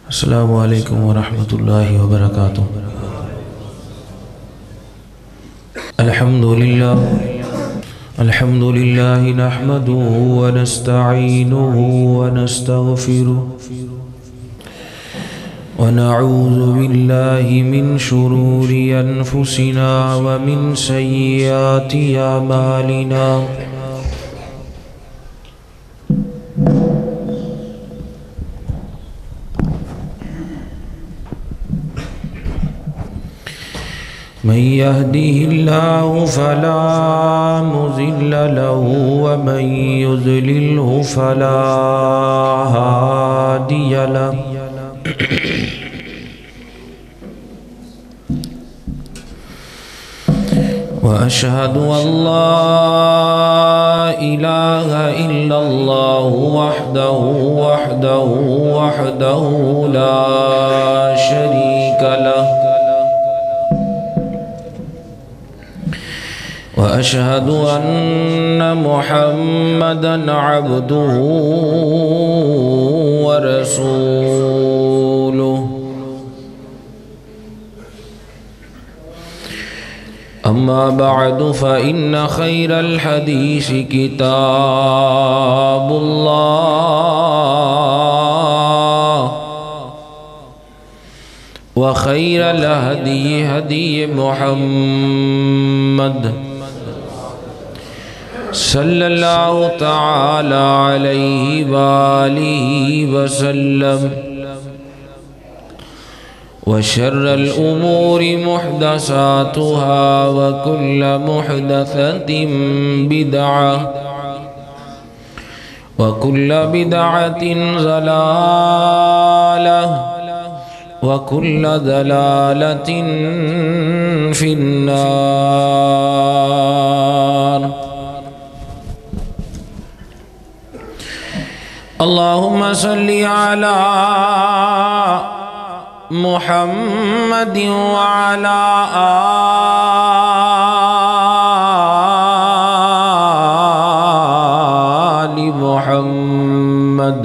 السلام علیکم ورحمۃ اللہ وبرکاتہ۔ الحمد للہ نحمده ونستعینه ونستغفره ونعوذ باللہ من شرور انفسنا ومن سیئات اعمالنا، من يهده الله فلا مضل له ومن يضلله فلا هادي له، وأشهد أن لا إله إلا الله وحده لا شريك له، وأشهد أن محمدًا عبده ورسوله، أما بعد فإن خير الحديث كتاب الله، وخير الهدي هدي محمد صلی اللہ تعالی علیہ وآلہ وسلم، وشر الأمور محدثاتها وكل محدثة بدعة وكل بدعة ضلالة وكل ضلالة في النار۔ اللهم صل على محمد وعلى آل محمد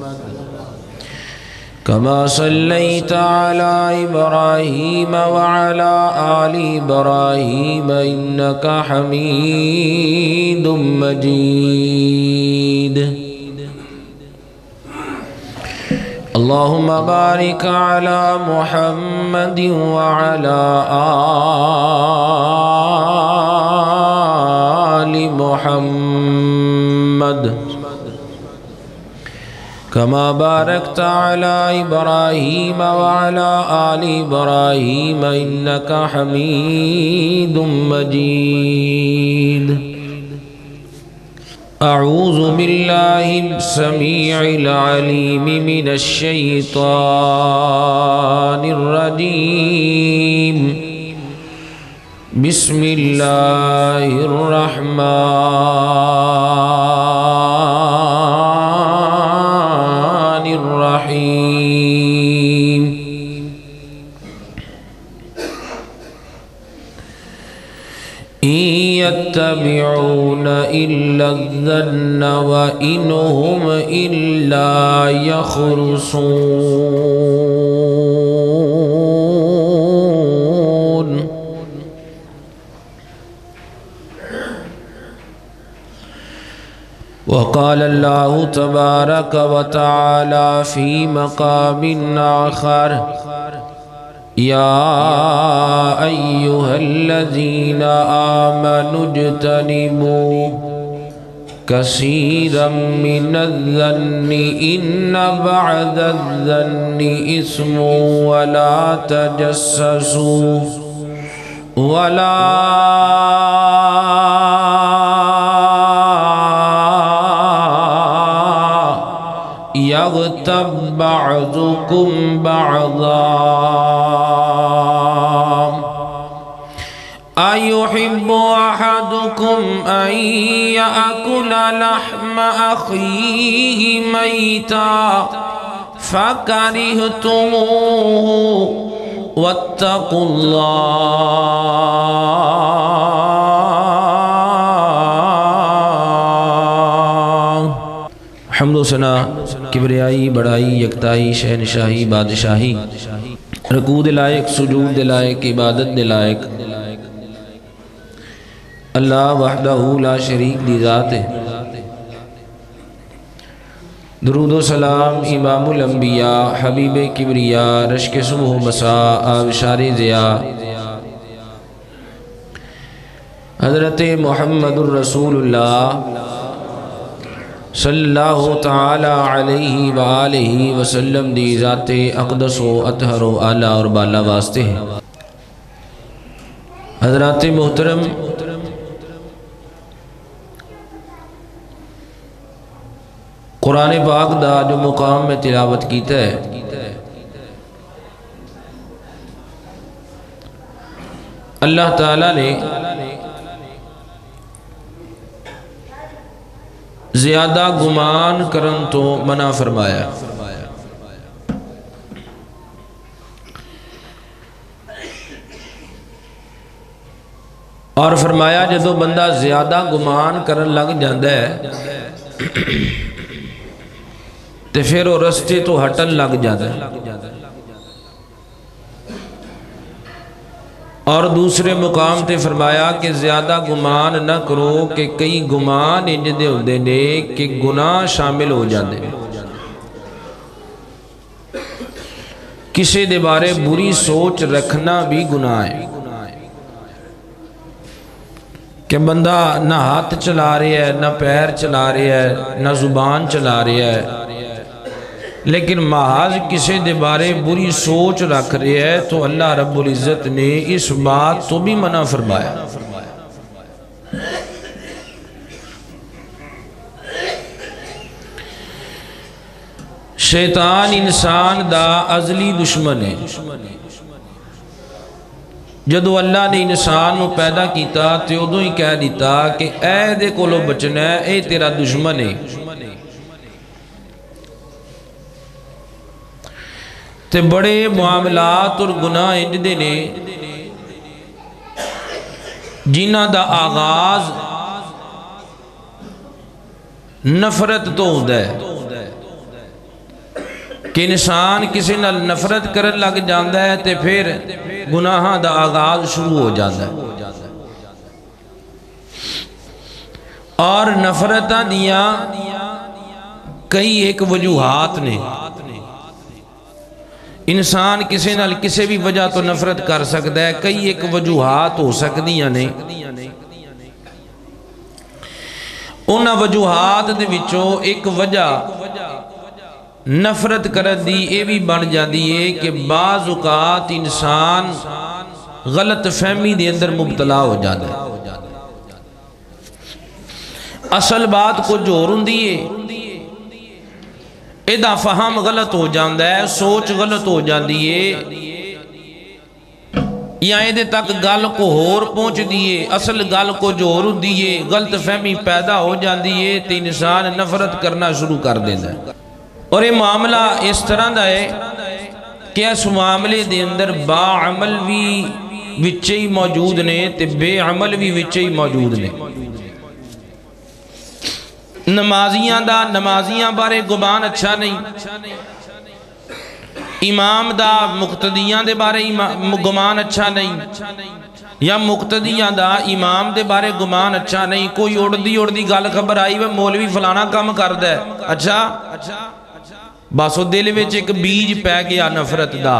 كما صليت على إبراهيم وعلى آل إبراهيم إنك حميد مجيد۔ اللهم بارك على محمد وعلى آل محمد كما باركت على إبراهيم وعلى آل إبراهيم إنك حميد مجيد۔ أعوذ بالله السميع العليم من الشيطان الرجيم، بسم الله الرحمن الرحيم۔ يتبعون إلا الظن وإن هم إلا يخرصون۔ وقال الله تبارك وتعالى في مقام آخر: يا أيها الذين آمنوا اجتنبوا كثيرا من الظن إن بعض الظن إثم، ولا تجسسوا ولا يغتب بعضكم بعضا، أيحب أحدكم أن يأكل لحم أخيه ميتا فكرهتموه واتقوا الله۔ حمد و ثنا کبریائی بڑائی یکتائی شہنشاہی بادشاہی، رکوع دے لائق سجود دے لائق عبادت دے لائق اللہ وحدہ لا شریک دی ذات ہے۔ درود و سلام امام الانبیاء حبیب کبریاء رشک صبح مساء آبشار ضیاء حضرت محمد الرسول اللہ صلی اللہ تعالی علیہ وآلہ وسلم دی ذات اقدس و اطہر و اعلیٰ اور بالا واسطے ہیں۔ حضرات محترم، قرآن پاک دا جو مقام میں تلاوت کیتا ہے، اللہ تعالیٰ نے زیادہ گمان کرن تو منع فرمایا۔ اور فرمایا جدو بندہ زیادہ گمان کرن لگ جاندہ ہے تے پھر وہ رستے تو ہٹن لگ جاندہ ہے۔ اور دوسرے مقام تے فرمایا کہ زیادہ گمان نہ کرو کہ کئی گمان انج دے ہوندے نے کہ گناہ شامل ہو جاندے۔ کسی دے بارے بری سوچ رکھنا بھی گناہ ہے کہ بندہ نہ ہاتھ چلا رہا ہے، نہ پیر چلا رہا ہے، نہ زبان چلا رہا ہے، لیکن محض کسی دے بارے بری سوچ رکھ رہے ہے تو اللہ رب العزت نے اس بات تو بھی منع فرمایا۔ شیطان انسان دا ازلی دشمن ہے۔ جدو اللہ نے انسان کو پیدا کیتا تو ادو ہی کہہ دیتا کہ اے دے کولو بچنا ہے، اے تیرا دشمن ہے۔ تے بڑے معاملات اور گناہ انجدے نے جنہ دا آغاز نفرت تو ہوتا ہے کہ انسان کسی نال نفرت کرن لگ جاندہ ہے تے پھر گناہ دا آغاز شروع ہو جاندہ ہے۔ اور نفرتاں دیاں کئی ایک وجوہات نے۔ انسان کسی نال کسی بھی وجہ تو نفرت کر سکتا ہے، کئی ایک وجوہات ہو سکدیاں نے۔ انہاں وجوہات دے وچوں ایک وجہ نفرت کرن دی اے بھی بن جاندی ہے کہ بعض اوقات انسان غلط فہمی دے اندر مبتلا ہو جاتا ہے۔ اصل بات کو جو ہوندی ہے ایدہ فہم غلط ہو جاندہ ہے، سوچ غلط ہو جاندی ہے، یا ایدے تک گل کو ہور پہنچ دیئے، اصل گل کو جو ہور دیئے، غلط فہمی پیدا ہو جاندی ہے تو انسان نفرت کرنا شروع کر دیتا ہے۔ اور یہ معاملہ اس طرح دا ہے کہ اس معاملے دے اندر با عمل بھی وچے ہی موجود نے تے بے عمل بھی وچے ہی موجود نے۔ نمازیاں دا نمازیاں بارے گمان اچھا نہیں، امام دا مقتدیاں دے بارے گمان اچھا نہیں، یا مقتدیاں دا امام دے بارے گمان اچھا نہیں۔ کوئی اڑدی گل خبر آئی وہ مولوی فلانا کام کردا ہے، اچھا بس وہ دل وچ ایک بیج پہ گیا نفرت دا۔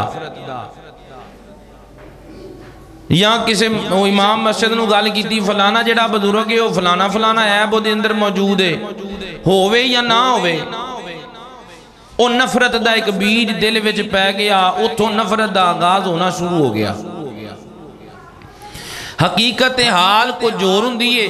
یا کسی امام مسجد نو گل کیتی فلانا جڑا بزرگ ہے وہ فلانا فلانا عیب وہ دے اندر موجود ہے، ہووے یا نہ ہووے، وہ نفرت دا ایک بیج دل وچ پہ گیا، اتھوں نفرت دا آغاز ہونا شروع ہو گیا۔ حقیقت حال کو جور ہوندی ہے،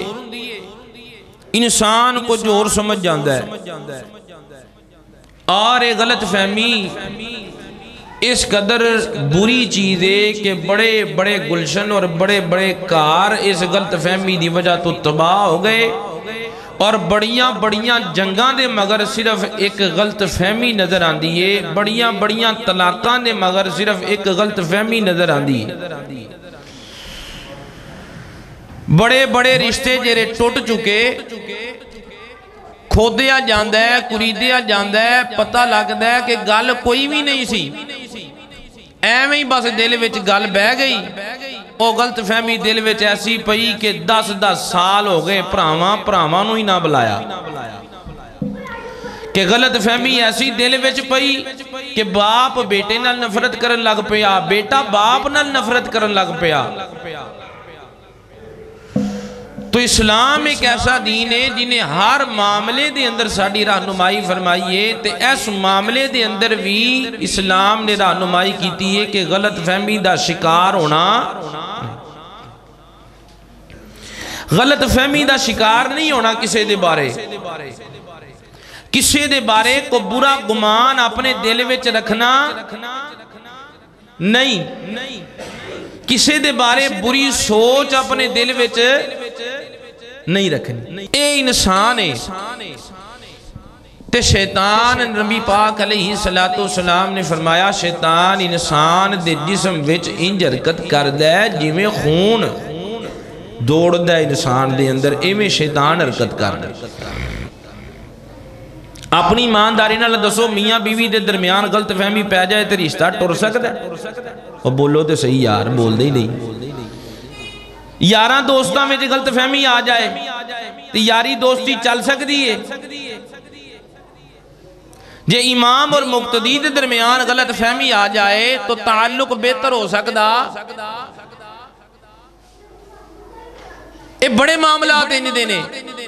انسان کو جور سمجھ جاندہ ہے، اور ایک غلط فہمی اس قدر بری چیز ہے کہ بڑے بڑے گلشن اور بڑے بڑے کار اس غلط فہمی دی وجہ تو تباہ ہو گئے، اور بڑیاں بڑیاں جنگاں دے مگر صرف ایک غلط فہمی نظر آن دیئے، بڑیاں بڑیاں طلاقاں دے مگر صرف ایک غلط فہمی نظر آن دیئے، بڑے بڑے رشتے جیرے ٹوٹ چکے، کھودیا جاندہ ہے، کریدیا جاندہ ہے، پتہ لگتا ہے کہ گل کوئی بھی نہیں سی، ایویں ہی بس دل وچ گل بہ گئی۔ وہ غلط فہمی دل وچ ایسی پئی کہ 10 سال ہو گئے پراواں نو ہی نہ بلایا، کہ غلط فہمی ایسی دل وچ پئی کہ باپ بیٹے نال نفرت کرن لگ پیا، بیٹا باپ نال نفرت کرن لگ پیا۔ تو اسلام ایک ایسا دین ہے جنہیں ہر معاملے دے اندر ساڑی رہنمائی فرمائیے، تے اس معاملے دے اندر بھی اسلام نے رہنمائی کیتی ہے کہ غلط فہمی دا شکار ہونا، غلط فہمی دا شکار نہیں ہونا کسے دے بارے، کسے دے بارے کو برا گمان اپنے دل وچ رکھنا نہیں، کسے دے بارے بری سوچ اپنے دل وچ نہیں رکھنی۔ اے انسان ہے تے شیطان، نبی پاک علیہ السلام نے فرمایا شیطان انسان دے جسم وچ انج حرکت کردہ ہے جویں خون دوڑ ہے انسان دے اندر، ایویں شیطان حرکت کردہ ہے۔ اپنی ایمانداری نال دسو میاں بیوی دے درمیان غلط فہمی پہ جائے تے رشتہ ٹر سکتا ہے؟ اور بولو تے صحیح یار، بول دے ہی نہیں۔ یاراں دوستاں میں جو غلط فہمی آ جائے تو یاری دوستی چل سکتی ہے؟ جے امام اور مقتدی دے درمیان غلط فہمی آ جائے تو تعلق بہتر ہو سکتا؟ اے بڑے معاملات ہیں دینے۔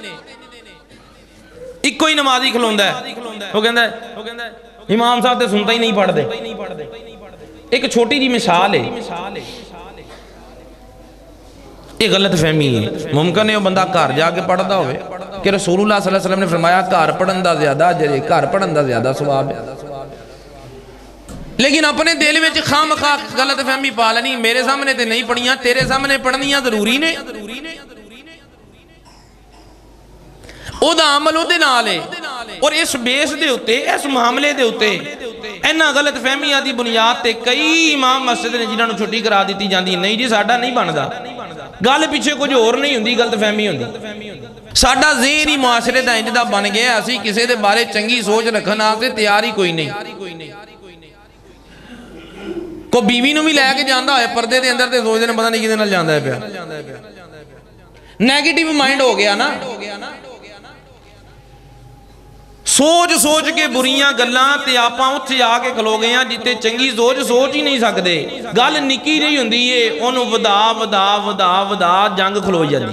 ایک کوئی نمازی کھلوندہ ہے، وہ کہندہ ہے امام صاحب تے سنتا ہی نہیں پڑھ دے۔ ایک چھوٹی جی مثال ہے، یہ غلط فہمی ہے۔ ممکن ہے وہ بندہ گھر جا کے پڑھتا ہوئے کہ رسول اللہ صلی اللہ علیہ وسلم نے فرمایا گھر پڑھن دا زیادہ اجر ہے، گھر پڑھن دا زیادہ ثواب ہے، لیکن اپنے دل میں خام خواہ غلط فہمی پا لینی، میرے سامنے تے نہیں پڑھیاں، تیرے سامنے پڑھنیاں ضروری نے۔ او دا عمل او دے نالے، اور اس بیس دے ہوتے، اس معاملے دے ہوتے اینا غلط فہمی آدھی بنیاد تے کئی امام مسجد نے جنہاں نو چھٹی کرا دیتی جاندی، نہیں جی ساڑھا نہیں بندا، گل پیچھے کچھ اور نہیں ہوندی، غلط فہمی ہوندی۔ ساڑھا ذہن ہی معاشرے دا انج دا بن گیا، اسی کسے دے بارے چنگی سوچ رکھنا سے تیاری کوئی نہیں۔ کو بیوی نو بھی لے کے جاندہ ہے پردے دے اندر تے سوچ دینے پتہ نہیں کدے نال جاندہ ہے پیا، نیگیٹیو مائنڈ ہو گیا نا۔ سوچ سوچ کے بریاں گلاں تے آپاں اتھے آ کے کھلو گئے ہیں جتے چنگی سوچ ہی نہیں سکتے، گل نکی نہیں ہوندی ہے، انہوں ودا جنگ کھلو جاندی۔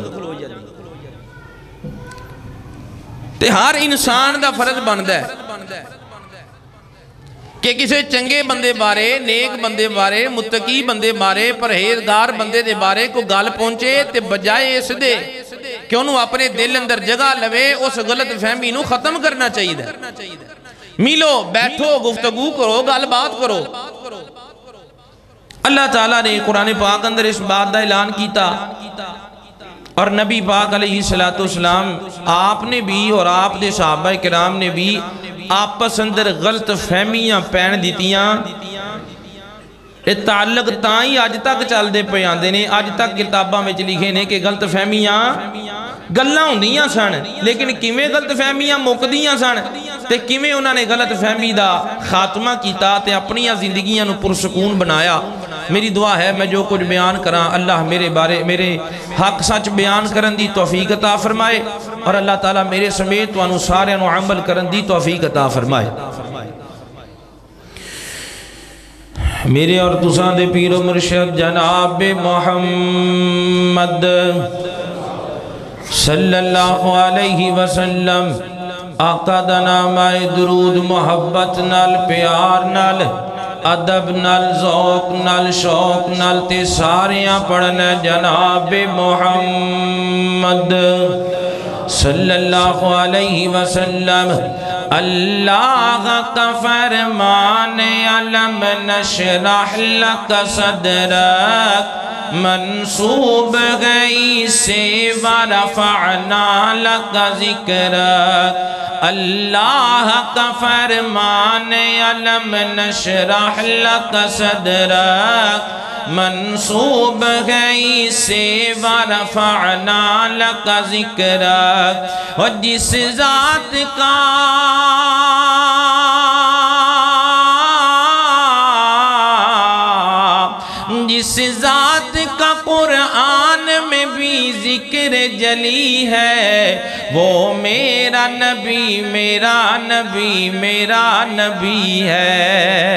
تے ہر انسان دا فرض بندا ہے کہ کسے چنگے بندے بارے، نیک بندے بارے، متقی بندے بارے، پرہیزگار بندے دے بارے کو گل پہنچے تے بجائے اس دے کہ انہوں اپنے دل اندر جگہ لوے، اس غلط فہمی نو ختم کرنا چاہیے۔ ملو، بیٹھو، گفتگو کرو، گل بات کرو۔ اللہ تعالیٰ نے قرآن پاک اندر اس بات دا اعلان کیتا، اور نبی پاک علیہ السلام آپ نے بھی اور آپ دے صحابہ کرام نے بھی آپس اندر غلط فہمیاں پین دیتیاں۔ یہ تعلق تائیں آج تک چل دے پہ آندے نے، آج تک کتاباں میں لکھے نے کہ غلط فہمیاں گلاں ہوندیاں سن، لیکن کیویں غلط فہمیاں مکدیاں سن تے کیویں انہاں نے غلط فہمی دا خاتمہ کیتا تے اپنی زندگیاں نو پرسکون بنایا۔ میری دعا ہے میں جو کچھ بیان کراں اللہ میرے حق سچ بیان کرن دی توفیق عطا فرمائے، اور اللہ تعالیٰ میرے سمیت توانو سارے نو عمل کرن دی توفیق عطا فرمائے۔ میرے اور تساں دے پیر و مرشد جناب محمد صلی اللہ علیہ وسلم آقا دا نام آئے درود محبت نال پیار نال ادب نال ذوق نال شوق نال تے ساریاں پڑھنا جناب محمد صلی اللہ علیہ وسلم۔ اللہ کا فرمان علم نشرح لک صدرک منصوب گئی سے ورفعنا لک ذکرک۔ اللہ کا فرمان علم نشرح لک صدرک منصوب ہے اسے ورفعنا لک ذکرک اور جس ذات کا قرآن میں بھی ذکر جلی ہے وہ میرا نبی میرا نبی میرا نبی ہے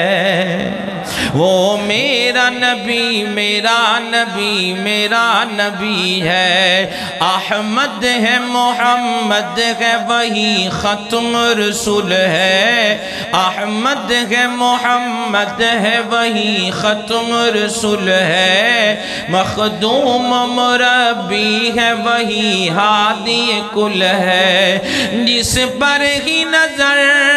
وہ میرا نبی میرا نبی میرا نبی ہے احمد ہے محمد ہے وہی ختم رسول ہے احمد ہے محمد ہے وہی ختم رسول ہے مخدوم مربی ہے وہی ہادی کل ہے جس پر ہی نظر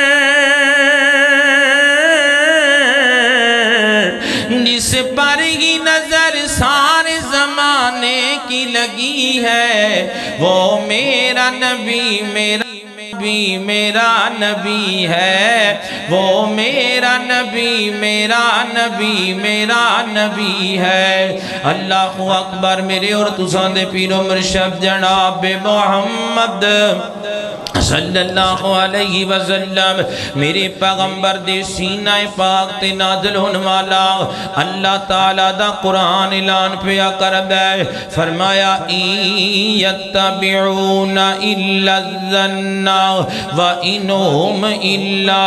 جس پر ہی نظر سارے زمانے کی لگی ہے وہ میرا نبی میرا نبی میرا نبی ہے وہ میرا نبی میرا نبی میرا نبی ہے اللہ اکبر میرے اور تساں دے پیر و مرشد جناب محمد صلی اللہ علیہ وسلم میرے پیغمبر دے سینہ پاک تے نازل ہونے والا اللہ تعالیٰ دا قرآن اعلان پیا کر دے فرمایا یتبعون الا الظن وانہم الا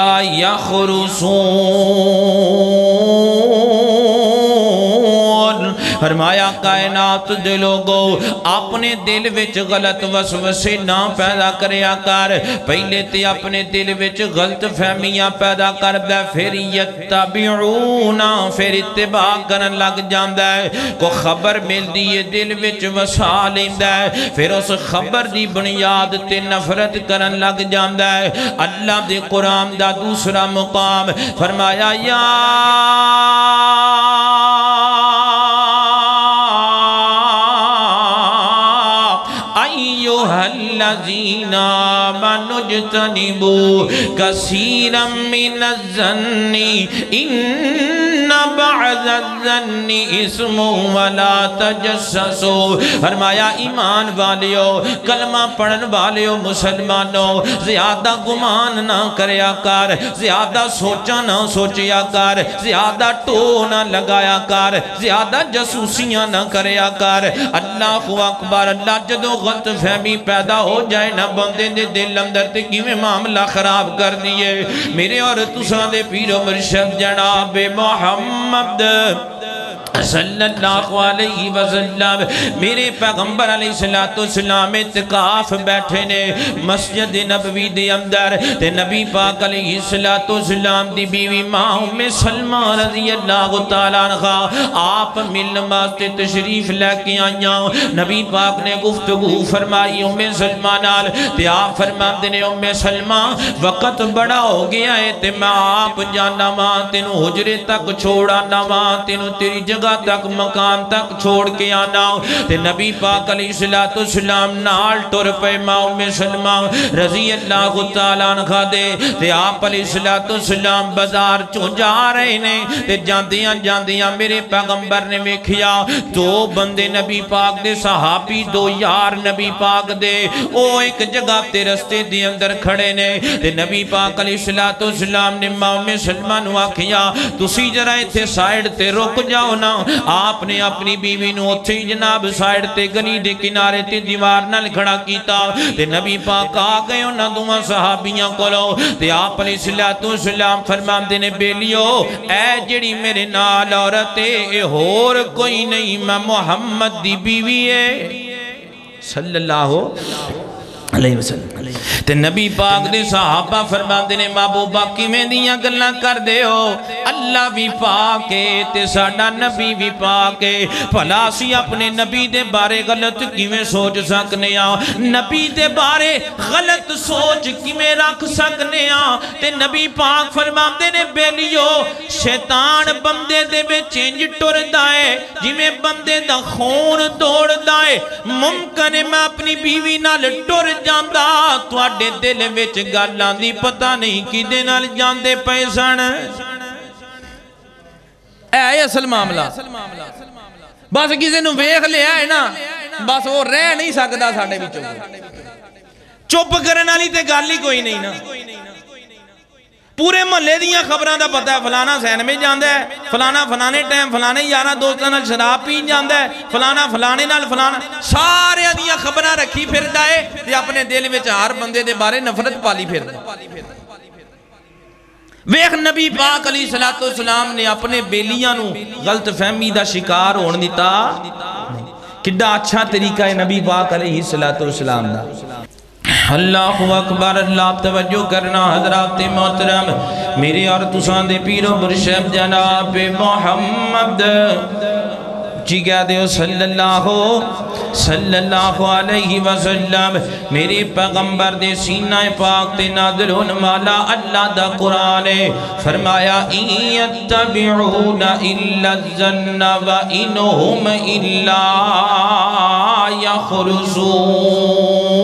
یخرصون فرمایا کائنات دے لوگو اپنے دل وچ غلط وسوسے نہ پیدا کریا کر پہلے تے اپنے دل وچ غلط فہمیاں پیدا کر دے پھر یتبعون پھر اتباع کرن لگ جاندا ہے کو خبر مل دیئے دل وچ وسا لیندا ہے پھر اس خبر دی بنیاد تے نفرت کرن لگ جاندا ہے اللہ دے قرآن دا دوسرا مقام فرمایا یا الذین آمنوا اجتنبوا کثیرا من الظن ان بعض الظن اسم ولا تجسسوا فرمایا ایمان والیو کلمہ پڑھن والیو مسلمانوں زیادہ گمان نہ کریا کر زیادہ سوچا نہ سوچیا کر زیادہ ٹو نہ لگایا کر زیادہ جسوسیاں نہ کریا کر اللہ اکبر اللہ جدو غلط فہمی پیدا ہو جائے نہ بندے دے دل اندر تے کیویں معاملہ خراب کر دیئے میرے اور تساں دے پیر و مرشد جناب محمد صلی اللہ علیہ وسلم میرے پیغمبر علیہ السلام اتقاف بیٹھے نے مسجد نبوی دے اندر تے نبی پاک علیہ السلام دی بیوی ماں ام سلمہ رضی اللہ تعالیٰ عنہ آپ ملن واسطے تشریف لے کے آئیاں نبی پاک نے گفتگو فرمائی ام سلمہ نال تے آپ فرماتے نے ام سلمہ وقت بڑا ہو گیا ہے تے میں آپ جانا ماں تینوں حجرے تک چھوڑا نہ ماں تینوں تیری جگہ تک مقام تک چھوڑ کے آنا تے نبی پاک علیہ السلام نال ٹر پہ ماں ام سلمہ رضی اللہ تعالیٰ عنہ دے تے آپ علیہ السلام بازار چوں جا رہے نے تے جاندیاں جاندیاں میرے پیغمبر نے ویکھیا دو بندے نبی پاک دے صحابی دو یار نبی پاک دے او ایک جگہ تے رستے دے اندر کھڑے نے تے نبی پاک علیہ السلام نے ماں ام سلمہ نو آکھیا تسی ذرا ایتھے سائیڈ تے رک جاؤ نا آپ نے اپنی بیوی نو اتھے جناب سائیڈ تے گلی دے کنارے تے دیوار نال کھڑا کیتا تے نبی پاک آ گئے انہاں دوواں صحابیاں کولو تے آپ علیہ السلام فرماندے نے بیلیو اے جڑی میرے نال عورت اے ہور کوئی نہیں میں محمد دی بیوی ہے صلی اللہ علیہ وسلم تے نبی پاک دے صحابہ فرماندے نے محبوبہ کیویں دیاں گلاں کر دے ہو اللہ بھی پاک ہے تے ساڈا نبی بھی پاک ہے بھلا اسی اپنے نبی دے بارے غلط کیویں سوچ سکنے ہاں نبی دے بارے غلط سوچ کیویں رکھ سکنے ہاں تے نبی پاک فرماندے نے بیلیو شیطان بندے دے وچ انج ٹردا ہے جویں بندے دا خون دوڑدا ہے ممکن ہے میں اپنی بیوی نال ٹر جاندا تواڈے دل وچ گلاں دی پتہ نہیں کدے نال جاندے پئے سن اے اصل معاملہ بس کسی نو ویکھ لیا ہے نا بس وہ رہ نہیں سکتا ساڈے وچوں چپ کرن والی تے گل ہی کوئی نہیں نا پورے محلے دیاں خبراں دا پتہ ہے فلانا سینمے جاندا ہے فلانا فلانے ٹائم فلانے یاراں دوستاں نال شراب پین جاندا ہے فلانا فلانے نال فلانا سارے دیاں خبراں رکھی پھردا ہے تے اپنے دل وچ ہر بندے دے بارے نفرت پالی پھردا ویکھ نبی پاک علیہ الصلوۃ والسلام نے اپنے بیلیاں نو غلط فہمی دا شکار ہون دیتا کڈا اچھا طریقہ ہے نبی پاک علیہ الصلوۃ والسلام دا اللہ اکبر اللہ توجہ کرنا حضرات محترم میرے اور تساں دے پیر و مرشد جناب محمد جی کہہ دیو صلی اللہ علیہ وسلم میرے پیغمبر دے سینہ پاک تے نازل ہونے والا اللہ دا قرآن فرمایا ان یتبعون الا الظن وانہم الا یخرصون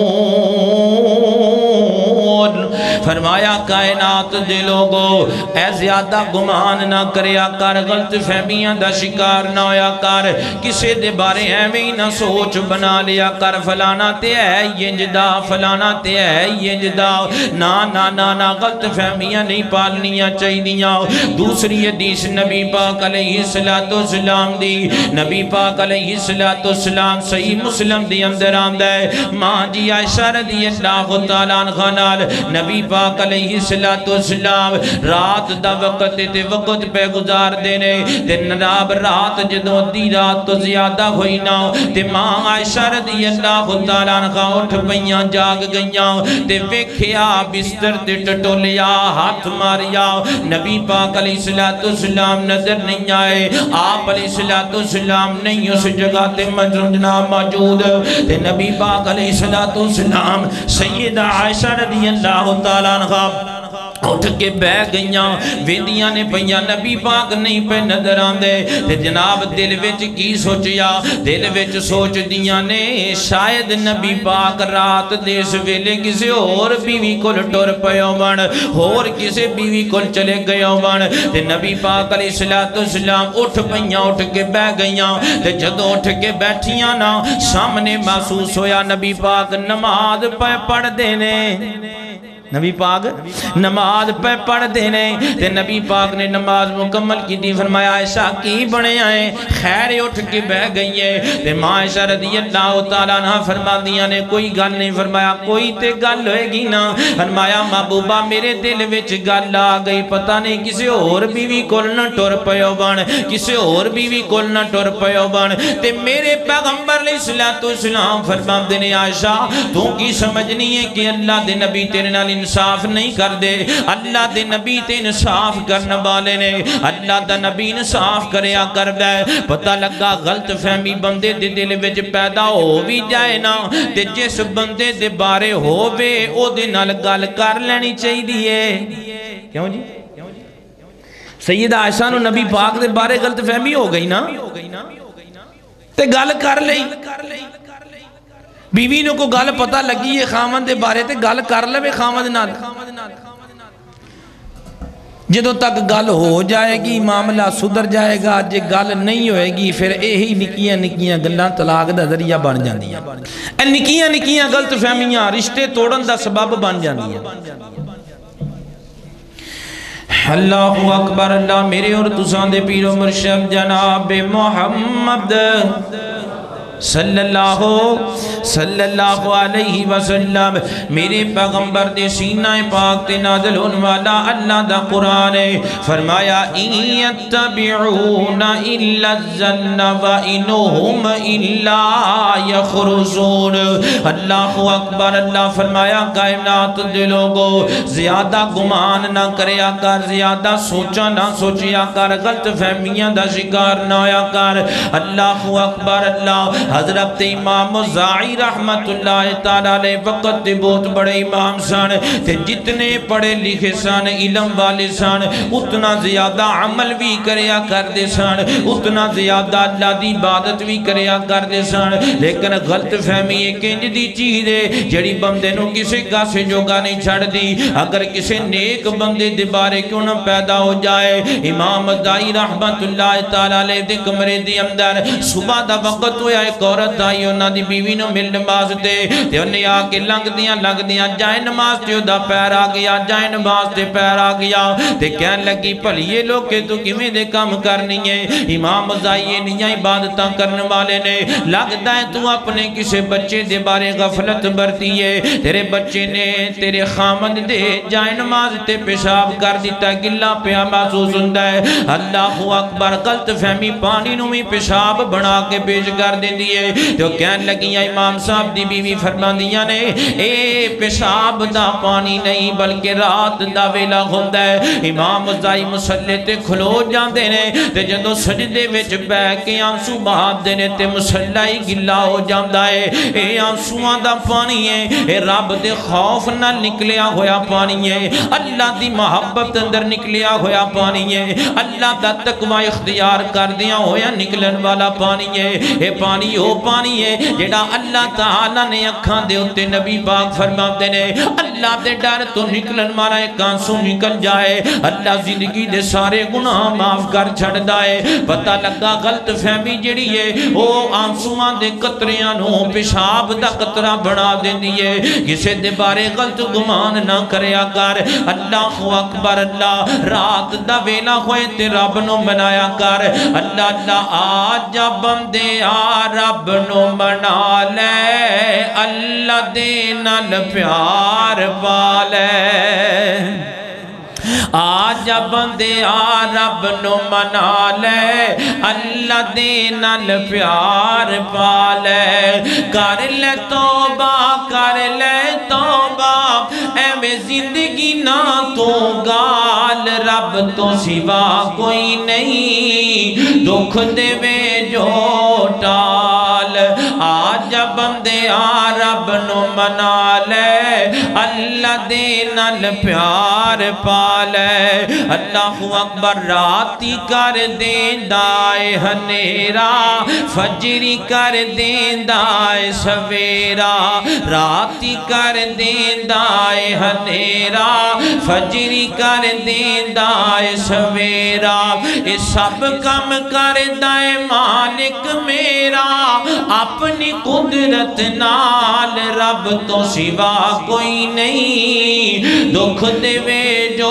فرمایا کائنات دے لوگو اے زیادہ گمان نہ کریا کر غلط فہمیاں دا شکار نہ ہویا کر کسے دے بارے ایویں نہ سوچ بنا لیا کر فلانا تے ہے ینجدہ فلانا تے ہے ینجدہ نا غلط فہمیاں نہیں پالنیاں چاہیدیاں دوسری حدیث نبی پاک علیہ السلام دی نبی پاک علیہ السلام صحیح مسلم دی اندر آمدہ ہے ماں جی عائشہ رضی اللہ تعالیٰ عنہ نال نبی پاک علیہ السلام رات دا وقت تے وقت پہ گزار دینے تے نراب رات جدو دی رات تو زیادہ ہوئی نا تے ماں عائشہ رضی اللہ تعالیٰ عنہ اٹھ پئیاں جاگ گئیاں تے ویکھیا بستر تے ٹٹولیا ہاتھ ماریا نبی پاک علیہ السلام نظر نہیں آئے آپ علیہ السلام نہیں اس جگہ تے جناب موجود تے نبی پاک علیہ السلام سیدہ عائشہ رضی اللہ تعالیٰ عنہ اٹھ کے بہ گئیاں ویندیاں نے پئیاں نبی پاک نہیں پہ نظر آندے تے جناب دل وچ کی سوچیا دل وچ سوچ دیاں نے شاید نبی پاک رات دیس ویلے کسی اور بیوی کل ٹور پیو بن اور کسی بیوی کل چلے گئے بن تے نبی پاک علیہ السلام اٹھ پئیاں اٹھ کے بہ گئیاں تے جدو اٹھ کے بیٹھیاں نا سامنے محسوس ہویا نبی پاک نماز پہ پڑھ دینے نبی پاک نماز پہ پڑھ دینے تے نبی پاک نے نماز مکمل کی دی فرمایا عائشہ کی بنے آئے خیر اٹھ کے بہ گئی ہے تے ماں عائشہ رضی اللہ تعالیٰ عنہ فرما دیا نے کوئی گل نہیں فرمایا کوئی تے گل ہوئے گی نا فرمایا محبوبہ میرے دل وچ گل آ گئی پتہ نہیں کسی اور بیوی کول نہ ٹر پیو بن کسی اور بیوی کول نہ ٹر پیو بن تے میرے پیغمبر علیہ السلام فرما دینے عائشہ تو کی سمجھنی ہے کہ اللہ دے نبی تیرے نال انصاف نہیں کر دے اللہ دے نبی تے انصاف کرنے والے نے اللہ دا نبی انصاف کریا کر دے پتہ لگا غلط فہمی بندے دے دل وچ پیدا ہو بھی جائے نا تے جس بندے دے بارے ہو بے او دے نال گل کر لینی چاہی دیئے کیوں جی سیدہ عائشہ نو نبی پاک دے بارے غلط فہمی ہو گئی نا تے گل کر لئی بیوی نو کو گل پتہ لگی ہے خامد دے بارے تے گل کر لے خامد نال جدو تک گل ہو جائے گی معاملہ صدر جائے گا جے گل نہیں ہوئے گی پھر ایہی نکیاں گلاں طلاق دا ذریعہ بن جاندی ہیں نکیاں غلط فہمیاں رشتے توڑن دا سبب بن جاندی ہیں اللہ اکبر اللہ میرے اور تساں دے پیر و مرشد جناب محمد صلی اللہ علیہ وسلم میرے پیغمبر دے سینہ پاک تے نازل ہونے والا اللہ دا قرآن فرمایا ان یتبعون الا الظن وانہم الا یخرصون اللہ اکبر اللہ فرمایا کائنات دے لوگو زیادہ گمان نہ کریا کر زیادہ سوچا نہ سوچیا کر غلط فہمیاں دا شکار نہ ہویا کر اللہ اکبر اللہ حضرت امام زائی رحمت اللہ تعالیٰ علیہ وقت دے بہت بڑے امام سن تے جتنے پڑھے لکھے سن علم والے سن اتنا زیادہ عمل بھی کریا کردے سن اتنا زیادہ اللہ دی عبادت بھی کریا کردے سن لیکن غلط فہمی ایک انج دی چیز ہے جڑی بندے نو کسے گاسے جوگا نہیں چھڑ دی اگر کسے نیک بندے دے بارے کیوں نہ پیدا ہو جائے امام زائی رحمت اللہ تعالیٰ علیہ دے کمرے دی اندر صبح دا وقت ہویا ایک عورت آئی انہاں دی بیوی نو مل نماز دے تے انہیں آ کے لنگ دیاں جائے نماز تے دا پیر آ گیا جائے نماز تے پیر آ گیا تے کہن لگی بھلیے لوگ کہ تو کیویں دے کام کرنی ہے امام زائی نیاں عبادتاں کرنے والے نے لگدا ہے تو اپنے کسے بچے دے بارے غفلت برتی ہے تیرے بچے نے تیرے خامد دے جائے نماز تے پیشاب کر دیتا ہے گلا پیا محسوس ہوندا ہے اللہ اکبر غلط فہمی پانی نو بھی پیشاب بنا کے پیش کر دیندی ہے تو کہن لگیاں امام صاحب دی بیوی فرماندیاں نے اے پیشاب دا پانی نہیں بلکہ رات دا ویلا ہوندا ہے امام زائی مصلی تے کھلو جاندے نے تے جدوں سجدے وچ بیٹھ کے آنسو بہاندے نے تے مصلی گلا ہو جاندا ہے اے آنسواں دا پانی ہے اے رب دے خوف نال نکلیا ہویا پانی ہے اللہ دی محبت اندر نکلیا ہویا پانی ہے اللہ دا تقوی اختیار کر دیا ہویا نکلن والا پانی ہے اے پانی ہو پانی ہے جڑا اللہ تعالیٰ نے اکھاں دے اتے نبی پاک فرماتے نے اللہ دے ڈر تو نکلن والا ایک آنسو نکل جائے اللہ زندگی دے سارے گناہ معاف کر چھڑ دائے پتہ لگا غلط فہمی جڑی ہے او آنسواں دے قطریاں نو پیشاب دا قطرہ بنا دیندی ہے کسے دے بارے غلط گمان نہ کریا کر اللہ اکبر اللہ رات دا ویلا ہوئے تے رب نو منایا کر اللہ اللہ آج بندے آ رب نو منا لے اللہ دے نال پیار پالے آج بندے آ رب نو منا لے اللہ دے نال پیار پالے کر لے توبہ اے میں زندگی نہ تو گال رب تو سوا کوئی نہیں دکھ دے وے جو ٹال آج بندے آ رب نو منا لے اللہ دے نال پیار پالے اللہ اکبر راتی کر دیندائے ہنیرا فجری کر دیندائے سویرا راتی کر دیندائے ہنیرا فجری کر دیندائے سویرا یہ سب کم کر دائے مالک میرا اپنی قدرت نال رب تو سوا کوئی نہیں دکھ دے وے جو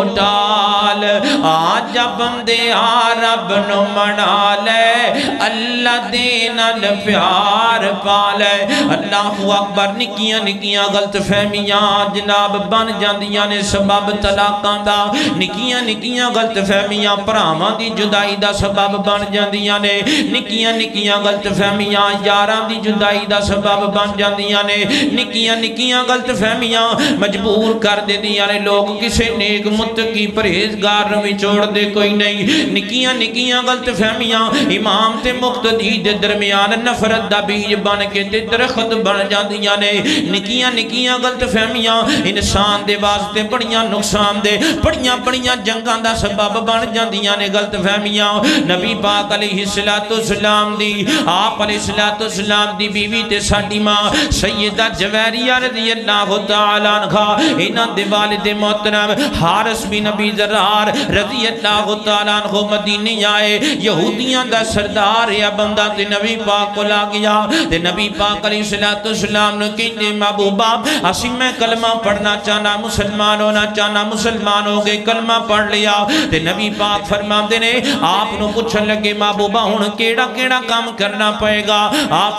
ٹال آج بندے آ رب نو منا لے اللہ دے نال پیار پالے اللہ اکبر نکیاں نکیاں غلط فہمیاں جناب بن جاندیاں نے سبب طلاقاں دا نکیاں نکیاں غلط فہمیاں بھراواں دی جدائی دا سبب بن جاندیاں نے نکیاں نکیاں غلط فہمیاں یاراں دی جدائی دا سبب بن جاندیاں نے نکیاں نکیاں غلط فہمیاں مجبور کر دیندیاں نے لوگ کسے نیک متقی پرہیزگار نو چھوڑ دے کوئی نہیں نکیاں نکیاں غلط فہمیاں امام تے مقتدی دے درمیان نفرت دا بیج بن کے تے درخت بن جاندیاں نے نکیاں نکیاں غلط فہمیاں انسان دے واسطے بڑیاں نقصان دے بڑیاں جنگاں دا سبب بن جاندیاں نے غلط فہمیاں نبی پاک علیہ السلام دی آپ علیہ السلام دی بیوی تے ساڈی ماں سیدہ جویریہ رضی اللہ تعالیٰ عنہ انہاں دے والد محترم حارث بن نبی زرار رضی اللہ تعالیٰ عنہ مدینے آئے یہودیاں دا سردار یا بندہ تے نبی پاک کو لا گیا تے نبی پاک علیہ السلام نے کہتے محبوبہ اسی میں کلمہ پڑھنا چاہنا مسلمان ہونا چاہنا مسلمان ہو گئے کلمہ پڑھ لیا تے نبی پاک فرما دے نے آپ نو پوچھن لگے محبوبہ ہن کیڑا کیڑا کام کرنا پائے گا آپ فرما دے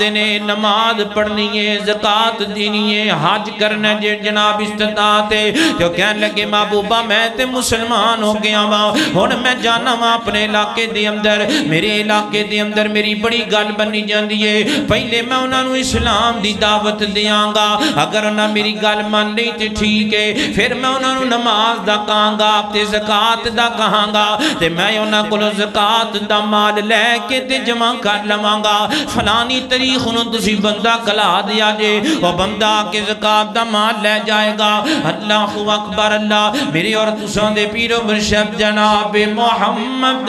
فرماندے نے نماز پڑھنی ہے، زکات دینی ہے، حج کرنا ہے جناب استطاعت ہے۔ جو کہنے لگے محبوبہ میں تے مسلمان ہو گیا ہاں، ہن میں جانا وا اپنے علاقے دے اندر، میرے علاقے دے اندر میری بڑی گل بنی جاندی ہے، پہلے میں انہاں نوں اسلام دی دعوت دیاں گا، اگر انہاں میری گل مان لئی تے ٹھیک ہے، پھر میں انہاں نوں نماز دا کہاں گا تے زکات دا کہاں گا، تے میں انہاں کولوں زکات دا مال لے کے تے جمع کر لواں گا، فلانی تاریخ نوں تسی بندہ کلا دیا جے، وہ بندہ کے زکات دا مال لے جائے گا۔ اللہ اکبر اللہ، میری اور تساں دے پیر و مرشد جناب محمد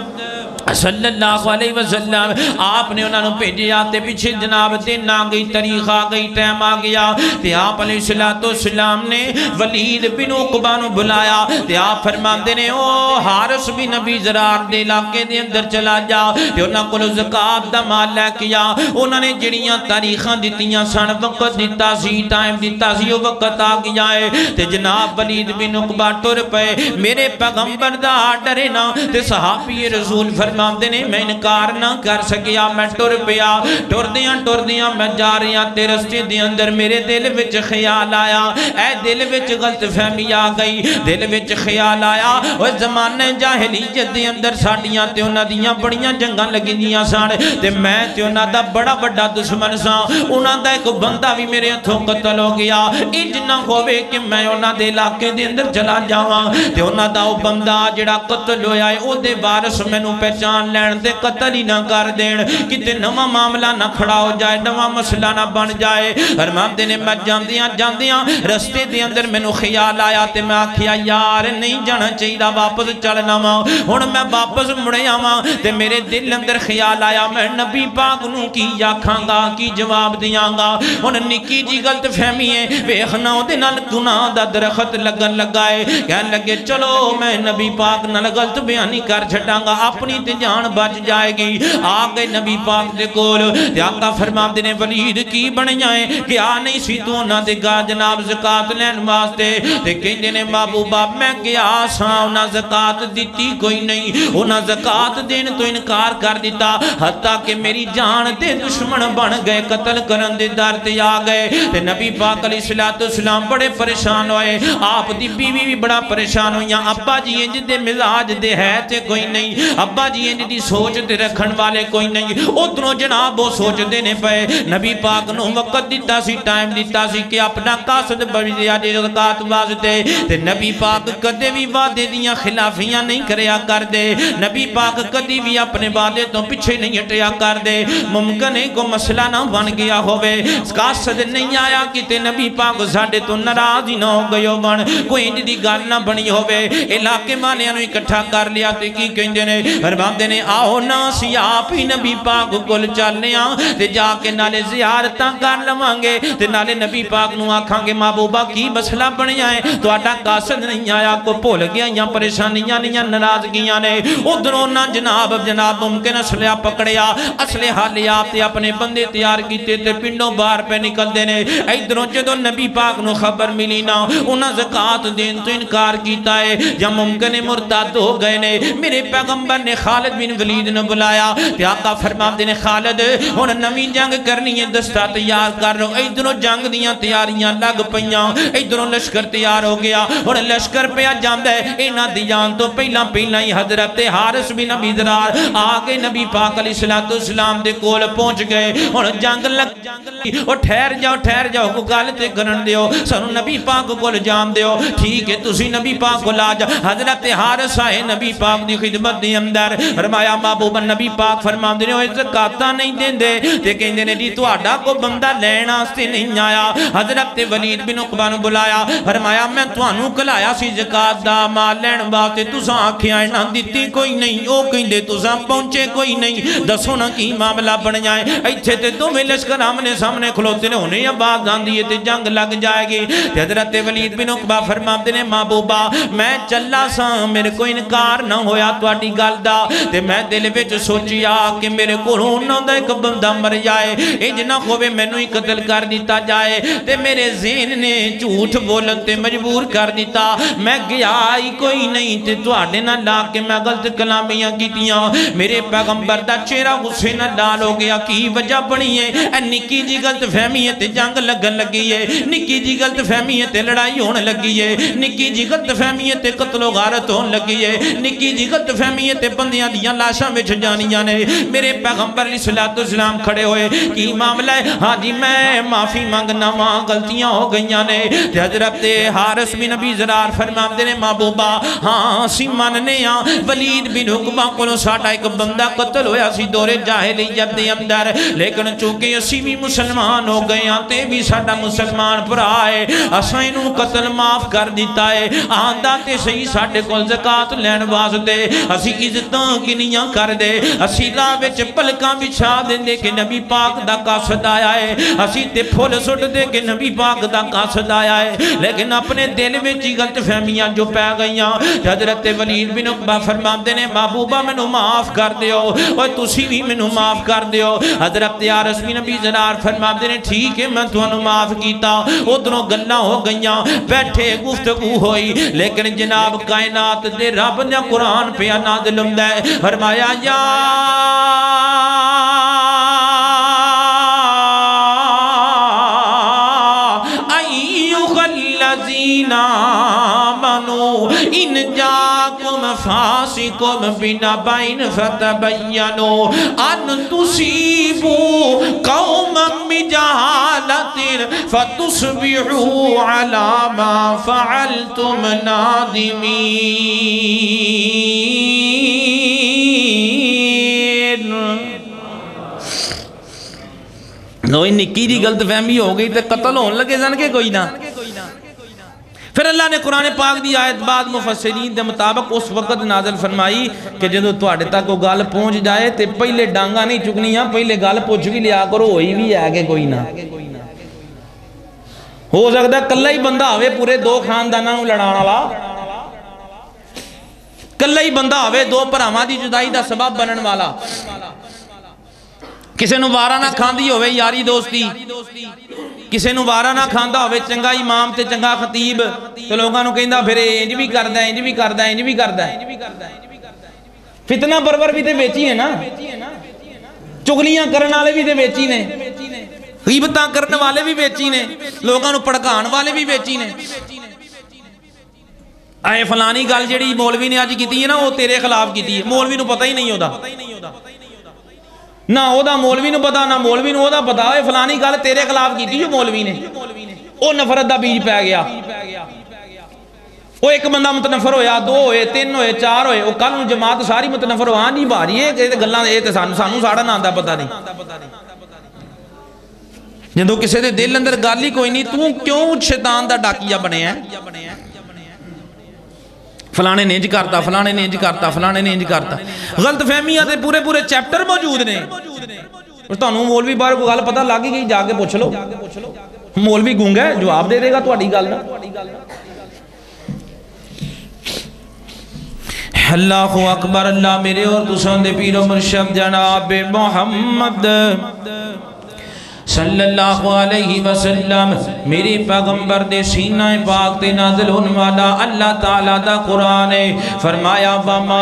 صلی اللہ علیہ وسلم آپ نے انہوں نے بھیجے آتے پیچھے جناب دن آ گئی، تاریخ آ گئی، ٹائم آ گیا، تے آپ علیہ السلام نے ولید بن عقبہ نو بلایا، تے آپ فرماندے نے او حارث بن نبی زرار دے علاقے دے اندر چلا جا، تے انہاں کولوں زکات دا مال لے کیا، انہاں نے جڑیاں تاریخاں دتیاں سن، وقت دتا سی، ٹائم دتا سی، او وقت آ گیا ہے، تے جناب ولید بن عقبہ ٹر پے، میرے پیغمبر دا آرڈر ہے نا، تے صحابی رسول فرماندے نے میں انکار نہ کر سکیا، میں ٹر پیا، ٹر دیاں میں جا رہی ہاں، تے رستے دے اندر میرے دل وچ خیال آیا، اے دل وچ غلط فہمی آ گئی، دل وچ خیال آیا، او زمانے جاہلیت دے اندر ساڈیاں تے انہاں دیاں بڑیاں جنگاں لگیاں سن، تے میں تے انہاں دا بڑا بڑا دشمن ساں، انہاں دا ایک بندہ بھی میرے ہتھوں قتل ہو گیا، انج نہ ہووے کہ میں انہاں دے علاقے دے اندر چلا جاواں، تے انہاں دا او بندہ جڑا قتل ہویا ہے او دے وارث مینوں پہچان لین دے، قتل ہی نہ کر دین، کتے نواں معاملہ نہ کھڑا ہو جائے، نواں مسئلہ نہ بن جائے۔ فرماندے نے میں جاندیاں رستے دے اندر مینوں خیال آیا، تے میں آکھیا یار نہیں جانا چاہیے، واپس چلنا وا، ہن میں واپس مڑیا وا، تے میرے دل اندر خیال آیا میں نبی پاک نوں کی آکھاں گا، کی جواب دیاں گا، ہن نکی جی غلط فہمی ہے، ویکھنا او دے نال گناہ دا درخت لگن لگا ہے، کہن لگے چلو میں نبی پاک نال غلط بیانی کر چھڈاں گا، اپنی تے جان بچ جائے گی۔ آگے نبی پاک دے کول، تے آقا فرماندے نے ولید کی بنیا ہے کہ آ نہیں سی تو انہاں دے گا جناب زکات لین واسطے، تے کہندے نے محبوبہ میں گیا ساں، انہاں زکات دتی کوئی نہیں، انہاں زکات دین تو انکار کر دیتا، حتیٰ کہ میری جان دے دشمن بن گئے، قتل کرن دے در تے آ گئے، تے نبی پاک علیہ السلام بڑے پریشان ہوئے، آپ دی بیوی بھی بڑا پریشان ہوئی، ابا جی انج دے مزاج دے ہے تے کوئی نہیں، ابا جی انج دی سوچ دے رکھن والے کوئی نہیں، ادھروں جناب وہ سوچ دینے پے، نبی پاک نو وقت دیتا سی، ٹائم دیتا سی کہ اپنا قاصد بوجھیا دے زکات واسطے، تے نبی پاک کدے بھی وعدے دیاں خلافیاں نہیں کریا کر دے، نبی پاک کدی بھی اپنے وعدے تو پیچھے نہیں ہٹیا کر دے، ممکن ہے کو مسئلہ نہ بن گیا ہوئے، قاصد نہیں آیا کہ تے نبی پاک ساڈے تو ناراض ہی نہ ہو گئے ہون، کوئی انج دی گل نہ بنی ہوئے، علاقے والیاں نوں اکٹھا کر لیا، تے کی کہندے نے فرماندے نے آؤ نا سی آپ ہی نبی پاک کول چلنے آ، تے جا کے نالے زیارتاں کر لواں گے، تے نالے نبی پاک نوں آکھاں گے محبوبہ کی مسئلہ بنیا ہے، تہاڈا قاصد نہیں آیا، کو بھول گیا یا پریشانیاں نہیں ناراضگیاں نے، ادھروں نہ جناب ممکن اسلحہ پکڑیا، اسلحہ لیا تے اپنے بندے تیار کیتے تے پنڈوں باہر پہ نکل دے نے، ادھروں جدوں نبی پاک نو خبر ملی نا، انہاں زکات دین تو انکار کیتا ہے یا ممکن مرتد ہو گئے نے، میرے پیغمبر نے خالد بن ولید نے بلایا، تے آقا فرماندے نے خالد ہن نویں جنگ کرنی ہے، دستہ تیار کر لو، ادھروں جنگ دیاں تیاریاں لگ پیاں، ادھروں لشکر تیار ہو گیا، ہن لشکر پہ جاندا ہے، انہاں دی جان تو پہلا ہی حضرت حارث بن نبی زرار آگے نبی پاک علیہ السلام دے کول پہنچ گئے، ہن جنگ لگ او ٹھہر جاؤ کو گل تے کرن دیو، سانو نبی پاک کول جان دیو، ٹھیک ہے تسی نبی پاک کول آ جا، حضرت حارث آئے نبی پاک دی خدمت دی اندر، فرمایا محبوب نبی پاک فرماندے نے زکاتاں نہیں دیندے، تے کہندے نے جی تہاڈا کو بندہ لین واسطے نہیں آیا، حضرت ولید بن عقبہ نوں بلایا، فرمایا میں تانوں کلایا سی زکات دا مال لین واسطے، تساں آکھیا نہ دتی کوئی نہیں، او کہندے تساں پہنچے کوئی نہیں، دسو نا کی معاملہ بن جائے، ایتھے تے دوویں لشکر آمنے سامنے کھلوتے نے، انہیں آواز آندی ہے تے جنگ لگ جائے گی، تے حضرت ولید بن عقبہ فرماندے نے محبوبہ میں چلا ساں، میرے کو انکار نہ ہویا تہاڈی گل دا، تے میں دل وچ سوچیا کہ میرے کولوں انہاں دا ایک بندہ مر جائے انج نہ ہووے مینوں ہی قتل کر دیتا جائے تے میرے ذہن نے جھوٹ بولن تے مجبور کر دیتا میں گیا ہی کوئی نہیں تے تواڈے نال لا کے میں غلط کلامیاں کیتیاں میرے پیغمبر دا چہرہ غصے نال لال ہو گیا کی وجہ بنی ہے اے نکی جی غلط فہمی ہے تے جنگ لگن لگی ہے نکی جی غلط فہمی ہے تے لڑائی ہون لگی ہے نکی جی غلط فہمی ہے تے قتل و غارت ہون لگی ہے نکی جی غلط فہمی ہے تے بندیاں دیاں لاشاں وچ جانیاں نے میرے پیغمبر علیہ السلام کھڑے ہوئے کی معاملہ ہے ہاں جی میں معافی مانگنا ماں غلطیاں ہو گئیاں نے تے حضرت حارث بن ابی ذرار فرماندے نے محبوبہ ہاں سی مننے ہاں ولید بن عقبہ کولوں ساڈا ایک بندہ قتل ہویا سی دور جاہلیت دے اندر لیکن چونکہ اسی بھی مسلمان ہو گئے ہاں تے بھی ساڈا مسلمان بھرا ہے اساں اینوں قتل معاف کر دیتا ہے آندا تے صحیح ساڈے کول زکات لین واسطے اسی عزتاں کنیاں کر دے اسی راہ وچ پلکاں بچھا دیندے کہ نبی پاک دا قاصد آیا ہے اسی تے پھول سٹ دے کہ نبی پاک دا قاصد آیا ہے لیکن اپنے دل وچ غلط فہمیاں جو پی گئیاں حضرت ولید بن عقبہ فرماندے نے محبوبہ مینوں معاف کر دیو اوے تسی بھی مینوں معاف کر دیو حضرت حارث بن ابی ذرار فرماندے نے ٹھیک ہے میں تانوں معاف کیتا ادھروں گلاں ہو گئیاں بیٹھے گفتگو ہوئی لیکن جناب کائنات دے رب نے قرآن پہ نازل ہوندا ہے فرمایا یا ایھا الذین آمنوا ان جاءکم فاسق بنبأ فتبینوا ان تصیبوا قوما بجہالۃ فتصبحوا علی ما فعلتم نادمین لوئی نکی دی غلط فہمی ہو گئی تے قتل ہون لگے سن کے کوئی نہ پھر اللہ نے قرآن پاک دی آیت بعد مفسرین دے مطابق اس وقت نازل فرمائی کہ جدو تواڈے تک وہ گل پہنچ جائے تے پہلے ڈانگا نہیں چکنیاں پہلے گل پوچھ بھی لیا کرو ہوئی بھی ہے کہ کوئی نہ ہو سکتا ہے کلہ ہی بندہ ہوئے پورے دو خانداناں نوں لڑان والا کلہ ہی بندہ ہوئے دو بھراواں دی جدائی دا سبب بنن والا کسے نو وارا نہ کھاندی ہوئے یاری دوستی کسے نو وارا نہ کھاندا ہوئے چنگا امام تے چنگا خطیب تو لوگاں نو کہندا پھر انج بھی کردا ہے انج بھی کردا ہے انج بھی کردا ہے فتنہ پرور بھی تے ویچی ہے نا چگلیاں کرن والے بھی تے ویچی نے غیبتاں کرن والے بھی ویچی نے لوگاں نو پڑکان والے بھی ویچی نے اے فلانی گل جڑی مولوی نے اج کیتی ہے نا وہ تیرے خلاف کیتی ہے مولوی نو پتہ ہی نہیں ہودا نہ او دا مولوی نو پتا نہ مولوی نو او دا پتا ہے فلانی گل تیرے خلاف کیتی جو مولوی نے او نفرت دا بیج پہ گیا او ایک بندہ متنفر ہویا دو ہوئے تین ہوئے چار ہوئے او کل جماعت ساری متنفر ہو ہاں جی بھاری ہے کہ گلاں اے تے سانو ساڑا نہ آندا پتہ نہیں جدوں کسے دے دل اندر گل ہی کوئی نہیں تو کیوں شیطان دا ڈاکیا بنے ہے فلانے نے انج کرتا فلانے نے انج کرتا فلانے نے انج کرتا غلط فہمیاں تے پورے پورے چیپٹر موجود نے تانوں مولوی باہر کوئی گل پتہ لگ گئی جا کے پوچھ لو مولوی گونگا ہے جواب دے دے گا تہاڈی گل دا اللہ اکبر اللہ میرے اور تساں دے پیر و مرشد جناب محمد صلی اللہ علیہ وسلم میرے پیغمبر دے سینہ پاک تے نازل ہونے والا اللہ تعالیٰ دا قرآن فرمایا وما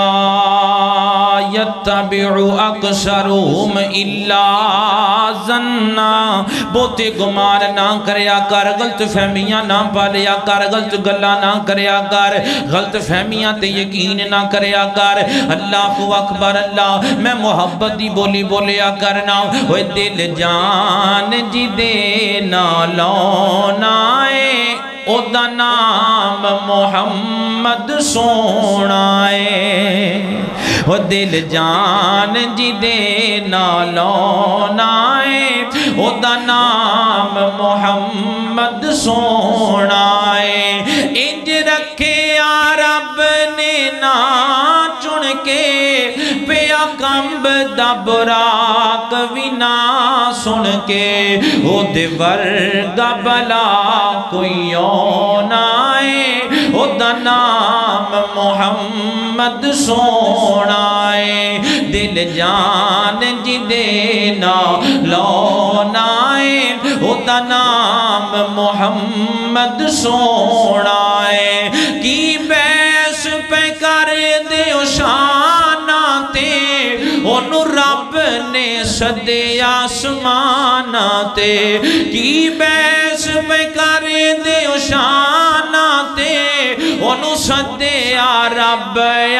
یتبع اکثرهم الا ظنا بہتے گمان نہ کریا کر غلط فہمیاں نہ پالیا کر غلط گلاں نہ کریا کر غلط فہمیاں تے یقین نہ کریا کر اللہ اکبر اللہ میں محبت دی بولی بولیا کرنا ہوئے دل جان جی دے نالون آئے او دا نام محمد سونا ہے او دل جان جی دے نالون آئے او دا نام محمد سونا ہے انج رکھے رب نے نا چن کے پیا کمب دا براق بھی نہ سن کے او دے ورگا بلا کوئی آنا ہے او دا نام محمد سونا ہے دل جان جی دینا لونا ہے او دا نام محمد سونا ہے کی بیس پہ کر دے شانہ تے انہوں رب نے صدے آسمانہ تے کی بیس پہ کر دے شانہ تے انہوں صدے رب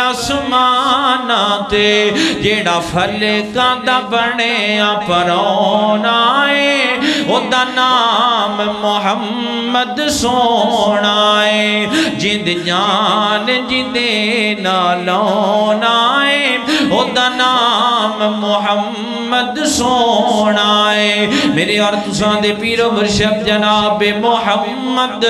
آسمانہ تے جیڑا فلکاں دا بنے پرونا ہے او دا نام محمد سونا ہے جند جان جندے نالونا ہے او دا نام محمد سونا ہے میرے اور تسان دے پیر و مرشد جناب محمد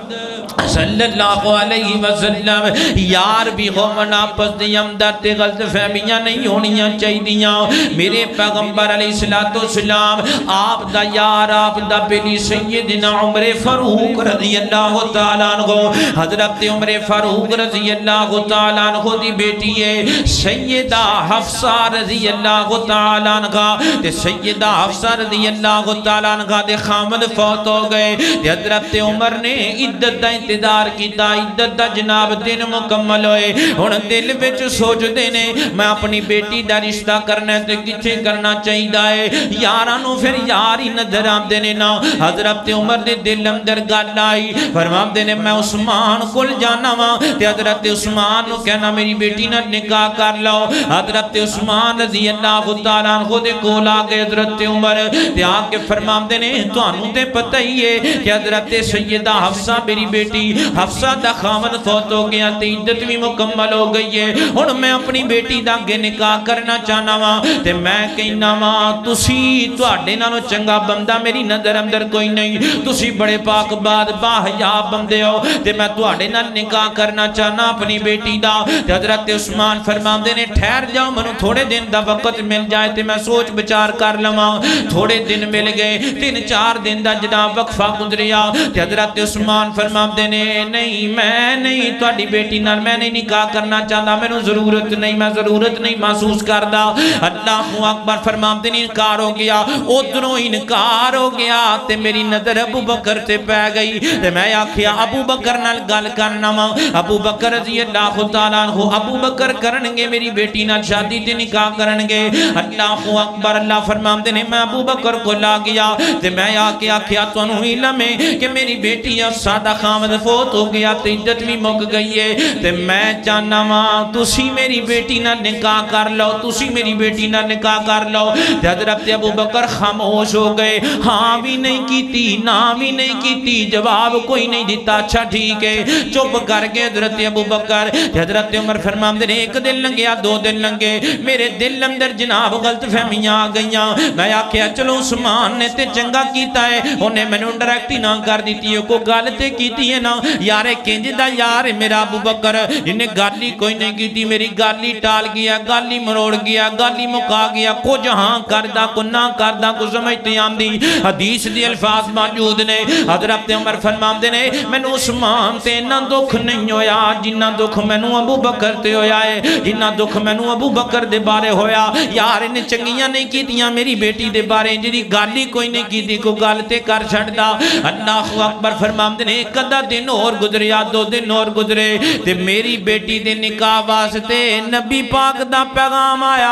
صلی اللہ علیہ وسلم یار بھی ہومن آپس دیم درد غلط فہمیاں نہیں ہونیاں چاہی دیاں میرے پیغمبر علیہ السلام آپ دا یار آپ دا بلی سیدنا عمر فاروق رضی اللہ تعالیٰ عنہ حضرت عمر فاروق رضی اللہ تعالیٰ عنہ دی بیٹی ہے سیدہ حفصہ رضی اللہ تعالیٰ عنہ تے سیدہ حفصہ رضی اللہ تعالیٰ عنہ دے خامد فوت ہو گئے حضرت عمر نے عدت دا انتظار کیتا عدت دا جناب دن مکمل ہوئے ہن دل وچ سوچ دینے میں اپنی بیٹی دا رشتہ کرنا تے کتھے کرنا چاہیدا ہے یارانو پھر یار ہی نظر آندے نے نا حضرت عمر دے دل اندر گل آئی فرماندے نے میں عثمان کول جانا وا تے حضرت عثمان نو کہنا میری بیٹی نال نکاح کر لو حضرت عثمان رضی اللہ تعالیٰ عنہ دے کول آ گئے حضرت عمر تے آ کے فرماندے نے تانوں تے پتہ ہی ہے کہ حضرت سیدہ حفصہ میری بیٹی حفصہ دا خامن فوت ہو گیا تے عدت بھی مکمل ہو گئی ہے ہن میں اپنی بیٹی دا اگے نکاح کرنا چاہنا وا تے میں کہنا وا تسی تواڈے نالوں چنگا بندہ میری نظر اندر کوئی نہیں تسی بڑے پاک باد باحیا بندے ہو تے میں تواڈے نال نکاح کرنا چاہنا اپنی بیٹی دا تے حضرت عثمان فرماندے نے ٹھہر جاؤ مینوں تھوڑے دن دا وقت مل جائے تے میں سوچ بچار کر لواں تھوڑے دن مل گئے 3-4 دن دا جناب وقفہ گزریا تے حضرت عثمان فرماندے نے نہیں میں نہیں تواڈی بیٹی نال میں نہیں نکاح کرنا چاہتا مینوں ضرورت نہیں میں ضرورت نہیں محسوس کردا اللہ اکبر فرماندے نے انکار ہو گیا ادھروں انکار ہو گیا تے میری نظر ابو بکر تے پہ گئی تے میں آکھیا ابو بکر نال گل کرنا وا ابو بکر رضی اللہ تعالیٰ عنہ ابو بکر کرنگے میری بیٹی نال شادی تے نکاح کرنگے اللہ اکبر اللہ فرماندے نے میں ابو بکر کو لا گیا تے میں آکھیا تانوں علم ہے کہ میری بیٹی حفصہ دا خامد فوت ہو گیا تے عدت بھی مک گئی ہے تے میں چاہنا وا تسی میری بیٹی نال نکاح کر لو تسی میری بیٹی نال نکاح کر لو تے حضرت ابو بکر خاموش ہو گئے ہاں بھی نہیں کیتی نا بھی نہیں کیتی جواب کوئی نہیں دیتا اچھا ٹھیک ہے چپ کر کے حضرت ابو بکر تے حضرت عمر فرماندے نے 1 دن لنگیا 2 دن لنگے میرے دل اندر جناب غلط فہمیاں آ گئیاں میں آکھیا چلو عثمان نے تے چنگا کیتا ہے انہیں مینوں ڈائریکٹ ہی نہ کر دیتی ہے کو گل تے کیتی ہے نا یارے کنج دا یار میرا ابو بکر جنہیں گالی کوئی نہیں کیتی میری گالی ٹال گیا گالی مروڑ گیا گالی مکا گیا کو جہاں کردہ کو نہ کردہ کو سمجھتے آمدی حدیث دی الفاظ موجود نے حضرت عمر فرماندے نے مینوں عثمان تے نہ دکھ نہیں ہویا جنہ دکھ مینوں ابو بکر تے ہویا ہے جنہ دکھ مینوں ابو بکر دے بارے ہویا یار انہیں چنگیاں نہیں کیتیاں میری بیٹی دے بارے جنہی گالی کوئی نہیں کیتی کو گالتے کر چھڑ دا اللہ اکبر فرماندے نے 1 دن اور گزریا 2 دن اور گزرے تے میری بیٹی دے نکاح واسطے نبی پاک دا پیغام آیا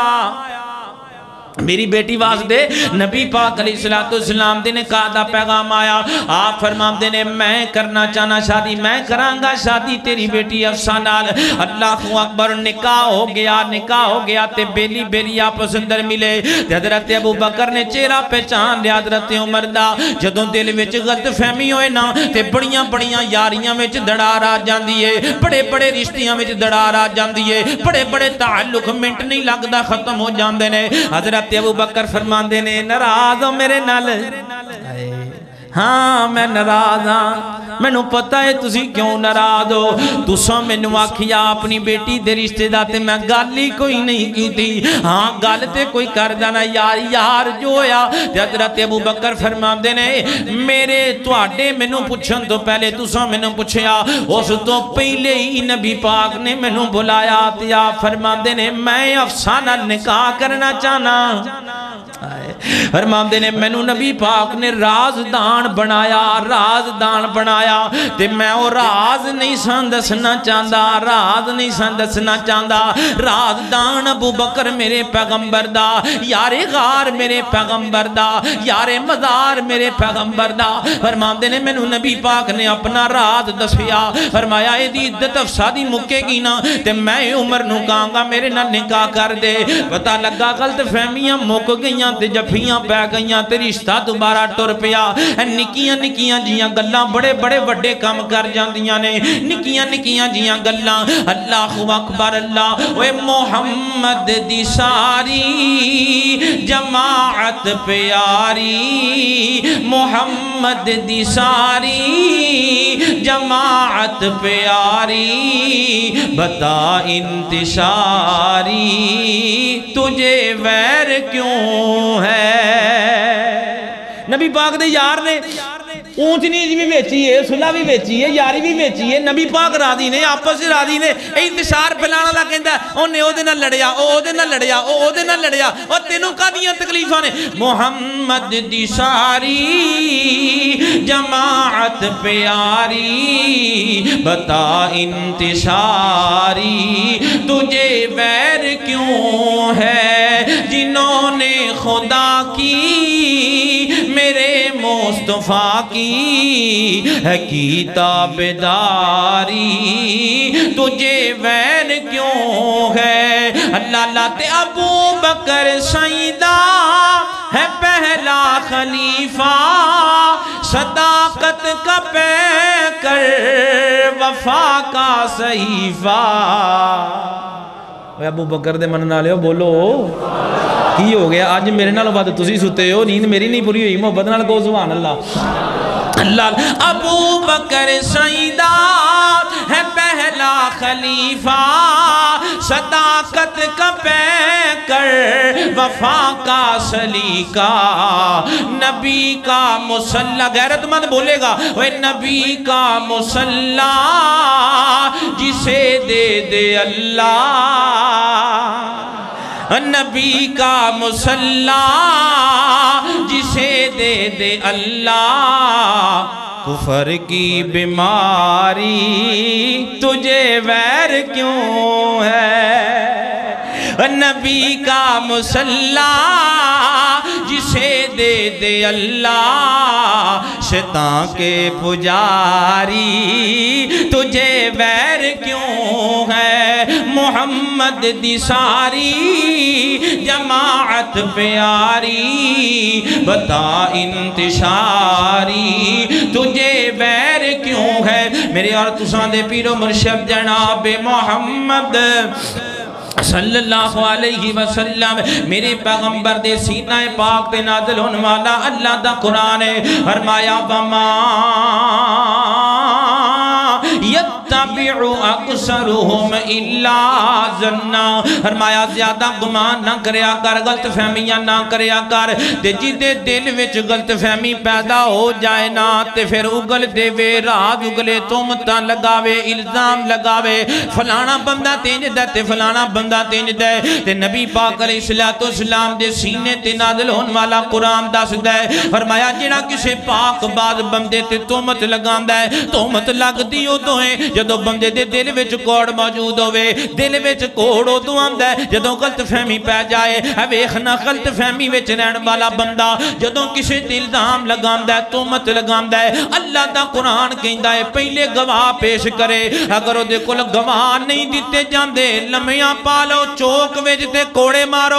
میری بیٹی واسطے نبی پاک علیہ السلام دے نکاح دا پیغام آیا آپ فرماندے نے میں کرنا چاہنا شادی میں کرانگا شادی تیری بیٹی حفصہ نال اللہ اکبر نکاح ہو گیا تے بیلی بیلی آپس اندر ملے تے حضرت ابو بکر نے چہرہ پہچان لیا حضرت عمر دا جدوں دل وچ غلط فہمی ہوئے نا تے بڑیاں بڑیاں یاریاں وچ دڑار آ جاندی ہے بڑے بڑے رشتیاں وچ دڑار آ جاندی ہے بڑے بڑے تعلق منٹ نہیں لگدا ختم ہو جاندے نے حضرت ابو بکر فرماندے نے ناراض ہو میرے نال ہاں میں ناراض ہاں مینوں پتہ ہے تسی کیوں ناراض ہو تساں مینوں آکھیا اپنی بیٹی دے رشتے دا تے میں گل ہی کوئی نہیں کیتی ہاں گل تے کوئی کردا نا یار جو ہویا تے حضرت ابو بکر فرماندے نے میرے تواڈے مینوں پوچھن تو پہلے تساں مینوں پوچھیا اس تو پہلے ہی نبی پاک نے مینوں بلایا تے آپ فرماندے نے میں حفصہ نال نکاح کرنا چاہنا فرماندے نے مینوں نبی پاک نے رازدان بنایا تے میں وہ راز نہیں سان دسنا چاہتا رازدان ابو بکر میرے پیغمبر دا یار غار میرے پیغمبر دا یار مزار میرے پیغمبر دا فرماندے نے مینوں نبی پاک نے اپنا راز دسیا فرمایا اے دی عدت حفصہ دی مکے گی نا تے میں عمر نو کہاں گا میرے نال نکاح کر دے پتہ لگا غلط فہمیاں مک گئیاں تے جفیاں پہ گئیاں تے رشتہ دوبارہ ٹر پیا نکیاں جیاں گلاں بڑے وڈے کام کر جاندیاں نے نکیاں جیاں گلاں اللہ اکبر اللہ اوے محمد دی ساری جماعت پیاری محمد دی ساری جماعت پیاری بتا انتشاری تجھے ویر کیوں ہے نبی پاک دے یار نے اونچ نیچ بھی بیچی ہے صلح بھی بیچی ہے یاری بھی بیچی ہے نبی پاک راضی نے آپس سے راضی نے انتشار پھیلانا لا کہندا ہے اونے او دے نال لڑیا او دے نال لڑیا او دے نال لڑیا او تینوں کادیاں تکلیفاں نے محمد دی ساری جماعت پیاری بتا انتشاری تجھے ویر کیوں ہے جنہوں نے خدا کی میرے مصطفیٰ کی ہے کی تابداری تجھے وین کیوں ہے اللہ تے ابو بکر سیدہ ہے پہلا خلیفہ صداقت کا پیکر وفا کا صحیفہ ابو بکر دے من نالے ہو بولو کی ہو گیا آج میرے نال بعد تسی ستے ہو نیند میری نہیں پوری ہوئی محبت نال کو سبحان اللہ ابو بکر سیدہ ہے پہلا خلیفہ صداقت کا پیکر وفا کا سلیقہ نبی کا مصلی غیرت مند بولے گا وہ نبی کا مصلی جسے دے دے اللہ نبی کا مصلی جسے دے دے اللہ کفر کی بیماری تجھے ویر کیوں ہے نبی کا مصلی جسے دے دے اللہ شیطان کے پجاری تجھے ویر کیوں ہے محمد دی ساری جماعت پیاری بتا انتشاری تجھے ویر کیوں ہے میرے اور تساں دے پیرو مرشد جناب محمد صلی اللہ علیہ وسلم میرے پیغمبر دے سینہ پاک تے نازل ہونے والا اللہ دا قرآن ہے فرمایا وما یتبع اکثرهم الا ظنا فرمایا زیادہ گمان نہ کریا کر غلط فہمیاں نہ کریا کر تے جدے دل وچ غلط فہمی پیدا ہو جائے نا تے پھر اگل دے وے راز اگلے تہمتاں لگاوے الزام لگاوے فلانا بندہ تینج دے تے فلانا بندہ تینج دے تے نبی پاک علیہ السلام دے سینے تے نازل ہون والا قرآن دس دے فرمایا جڑا کسے پاک باز بندے تے تہمت لگاندا ہے تہمت لگدی ادوں ہے جدوں بندے دے دل وچ کوڑ موجود ہوے دل وچ کوڑ ادوں آندا ہے جدوں غلط فہمی پہ جائے ویکھنا غلط فہمی وچ رہن والا بندہ جدوں کسے تے الزام لگاندا ہے تہمت لگاندا ہے اللہ دا قرآن کہندا ہے پہلے گواہ پیش کرے اگر اودے کول گواہ نہیں دتے جاندے لمیاں پا لو چوک وچ تے کوڑے مارو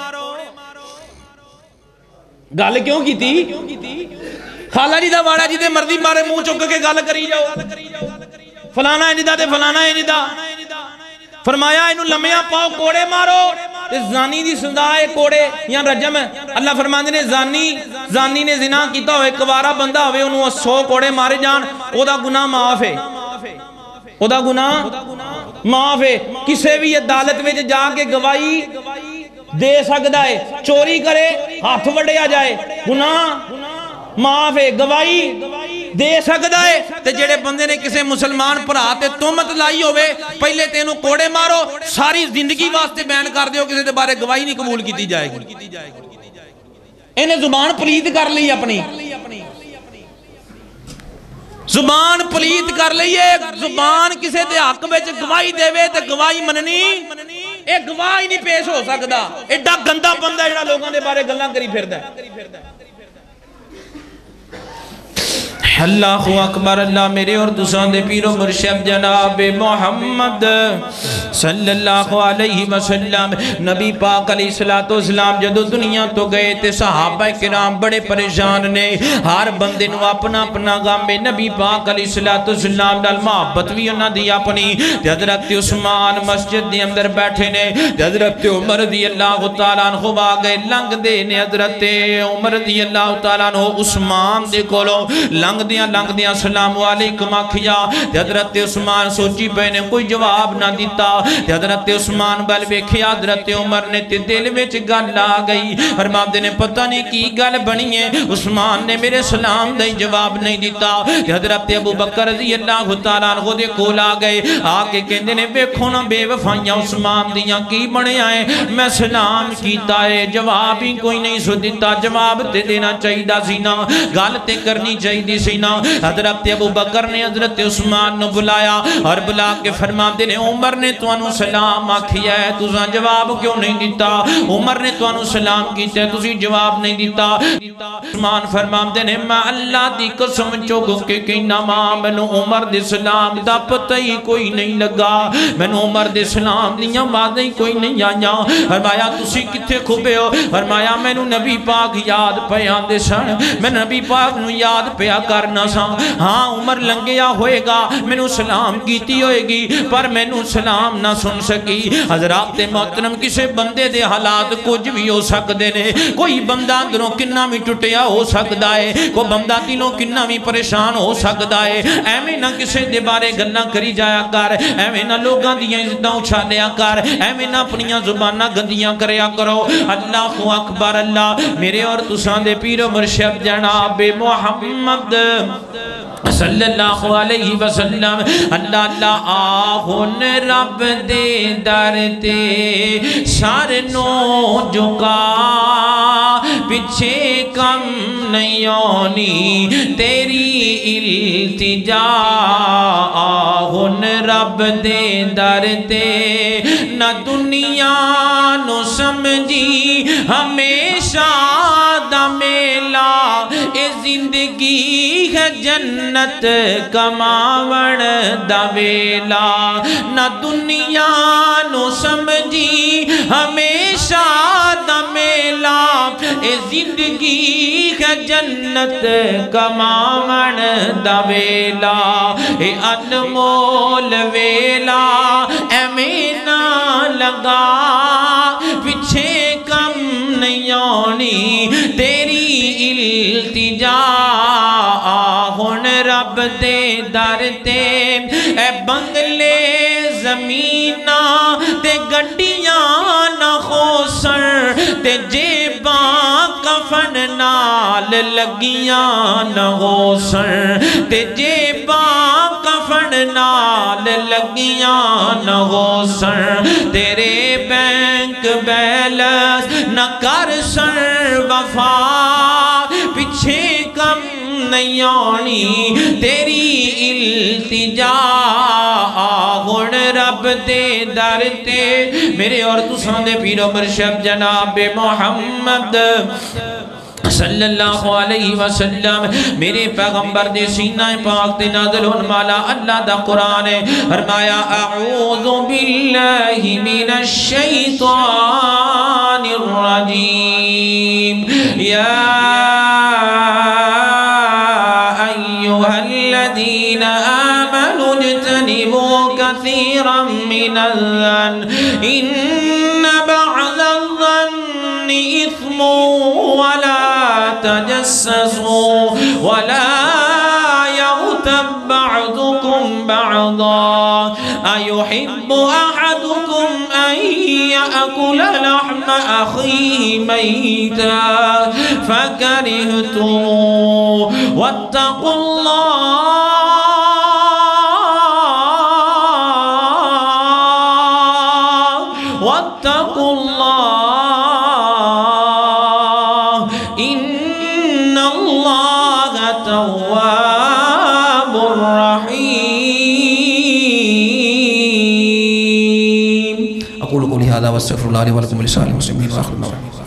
گل کیوں کیتی خالہ جی دا واڑا جی دے مرضی مارے منہ چک کے گل کری جاؤ فلانا انجدہ تے فلانا انجدہ فرمایا انہوں لمیاں پاؤ کوڑے مارو زانی دی سزا ہے کوڑے یا رجم ہے. اللہ فرماندے نے زانی نے زنا کیتا ہوئے کوارا بندہ ہوئے انہوں 100 کوڑے مارے جان او دا گناہ معاف ہے. او دا گناہ معاف ہے. کسے بھی عدالت میں جا کے گواہی دے سکتا ہے. چوری کرے ہاتھ وڑیا جائے گناہ معاف ہے. گواہی دے سکتا ہے. تے جڑے بندے نے کسے مسلمان بھرا تے تہمت لائی ہوئے پہلے تینوں کوڑے مارو ساری زندگی واسطے بیان کر دیو کسے دے بارے گواہی نہیں قبول کیتی جائے گی. انہیں زبان پلیت کر لی اپنی زبان پلیت کر لئیے. زبان کسے دے حق وچ گواہی دے وے تے گواہی مننی اے گواہی نہیں پیش ہو سکدا. ایڈا گندا بندہ ہے جڑا لوگاں دے بارے گلاں کری پھردا ہے. اللہ اکبر. اللہ میرے اور تساں دے پیر و مرشد جناب محمد صلی اللہ علیہ وسلم نبی پاک علیہ السلام جدو دنیا تو گئے تے صحابہ کرام بڑے پریشان نے. ہر بندے نو اپنا اپنا غم ہے. نبی پاک علیہ السلام نال محبت بھی انہاں دی اپنی. حضرت عثمان مسجد دے اندر بیٹھے نے. حضرت عمر رضی اللہ تعالیٰ عنہ آ گئے لنگ دے نے. حضرت عمر رضی اللہ تعالیٰ عنہ عثمان دے کولو لنگ دیاں سلام علیکم آکھیا. حضرت عثمان سوچی پے نے کوئی جواب نہ دیتا. حضرت عثمان بل ویکھیا حضرت عمر نے تے دل وچ گل آ گئی. فرماندے نے پتہ نہیں کی گل بنی ہے. عثمان نے میرے سلام دا جواب نہیں دیتا. حضرت ابو بکر رضی اللہ تعالیٰ عنہ دے کول آ گئے. آ کے کہندے نے ویکھو نا بے وفائیاں عثمان دیاں کی بنیا ہے. میں سلام کیتا ہے جواب ہی کوئی نہیں سو دیتا. جواب تے دینا چاہیدا سی نا گل تے کرنی چاہیدی سی نا. حضرت ابو بکر نے حضرت عثمان نے بلایا اور بلا کے فرماندے نے عمر نے تانوں سلام آکھیا ہے تساں جواب کیوں نہیں دیتا. عمر نے تانوں سلام کیتا ہے تسی جواب نہیں دیتا. عثمان فرماندے نے میں اللہ دی قسم چوک کے کہنا ماں مینوں عمر دے سلام دا پتہ ہی کوئی نہیں لگا. مینوں عمر دے سلام دیاں وعدے ہی کوئی نہیں آیا. فرمایا تسی کتھے کھبے ہو. فرمایا مینوں نبی پاک یاد پیا دے سن. میں نبی پاک نو یاد پیا کرنا سا. ہاں عمر لنگیا ہوئے گا مینوں سلام کیتی ہوئے گی پر مینوں سلام نہ سن سکی. حضرات محترم کسے بندے دے حالات کچھ بھی ہو سکتے نے. کوئی بندہ اندروں کنا بھی ٹوٹیا ہو سکتا ہے. کوئی بندہ دلوں کنا بھی پریشان ہو سکتا ہے. ایویں نہ کسے دے بارے گلاں کری جایا کر. ایویں نہ لوگاں دیاں عزتاں اچھالیا کر. ایویں نہ اپنیاں زباناں گندیاں کریا کرو. اللہ اکبر. اللہ میرے اور تساں دے پیر و مرشد جناب محمد صلی اللہ علیہ وسلم اللہ اللہ آہن رب دے در تے سار نو جھکا پیچھے کم نہیں آنی تیری التجا. آہن رب دے در تے نہ دنیا نو سمجھی ہمیشہ دا میلا. اے زندگی ہے جنت کماون دا ویلا. نہ دنیا نو سمجھی ہمیشہ دا میلا. اے زندگی ہے جنت کماون دا ویلا. اے انمول ویلا ایویں نہ لگا پیچھے کم نہیں آنی تیری التجا. آہن رب دے در تے اے بنگلے زمینہ تے گڈیاں نہ خوسر تے جیباں کفن نال لگیاں نہ خوسر تے جیباں کفن نال لگیاں نہ خوسر. تیرے بینک بیلنس نہ کر سر وفا پیچھے کم نہیں آنی تیری التجا. آہن رب دے در تے میرے اور تساں دے پیر و مرشد جناب محمد صلی اللہ علیہ وسلم میرے پیغمبر دے سینہ پاک تے نازل ہونے والا اللہ دا قرآن ہے. فرمایا اعوذ باللہ من الشیطان الرجیم یا ایہا الذین آمنوا اجتنبوا کثیرا من الظن ان بعض إثم ولا تجسسوا ولا يغتب بعضكم بعضا أيحب أحدكم أن يأكل لحم أخيه ميتا فكرهتموه واتقوا الله إن الله تواب رحيم. أقول قولي هذا واستغفر الله لي ولكم ولسائر المسلمين وآخر دعوانا